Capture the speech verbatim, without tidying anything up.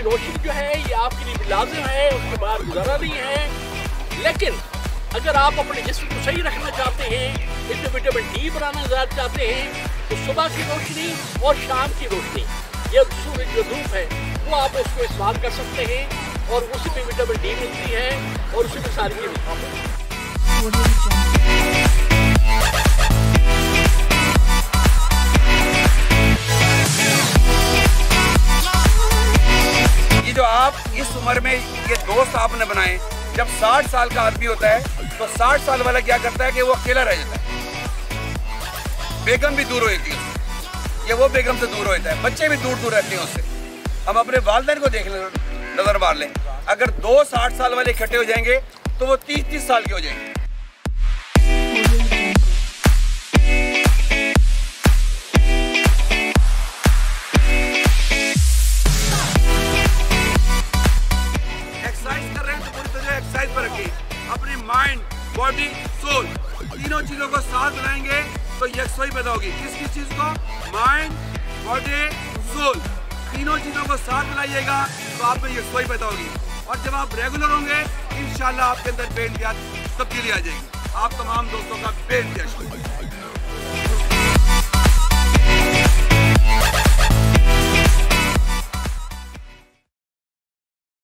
रोशनी जो है ये आपके लिए लाजिम है, उसके बाहर गुजारा नहीं है। लेकिन अगर आप अपने जिस्म को सही रखना चाहते हैं, इसमें विटामिन डी बनाना चाहते हैं, तो सुबह की रोशनी और शाम की रोशनी, ये सूरज जो धूप है वो आप उसको इस्तेमाल कर सकते हैं और उसी में विटामिन डी मिलती है और उसी में सारी चीज़ें। ये जो आप इस उम्र में ये दोस्त आपने बनाए, जब साठ साल का आदमी होता है तो साठ साल वाला क्या करता है कि वो अकेला रह जाता है, बेगम भी दूर हो जाती है उससे, ये वो बेगम से दूर हो जाता है, बच्चे भी दूर दूर रहते हैं उससे। हम अपने वालिदैन को देख लें, नजर मार लें, अगर दो साठ साल वाले इकट्ठे हो जाएंगे तो वो तीस तीस साल के हो जाएंगे। एक्सरसाइज कर रहे हैं तो पूरी तरह एक्सरसाइज पर रखिए, अपनी माइंड, बॉडी, सोल तीनों चीजों को साथ लाएंगे तो यकसुई पैदा होगी। किस किस चीज को? माइंड, बॉडी, सोल, तीनों चीजों को साथ लाइएगा तो आप में यकसुई पैदा होगी। और जब आप रेगुलर होंगे इंशाल्लाह आपके अंदर बेइंतहा तब्दीली आ जाएगी। आप तमाम दोस्तों का बेइंतहा शुक्रिया।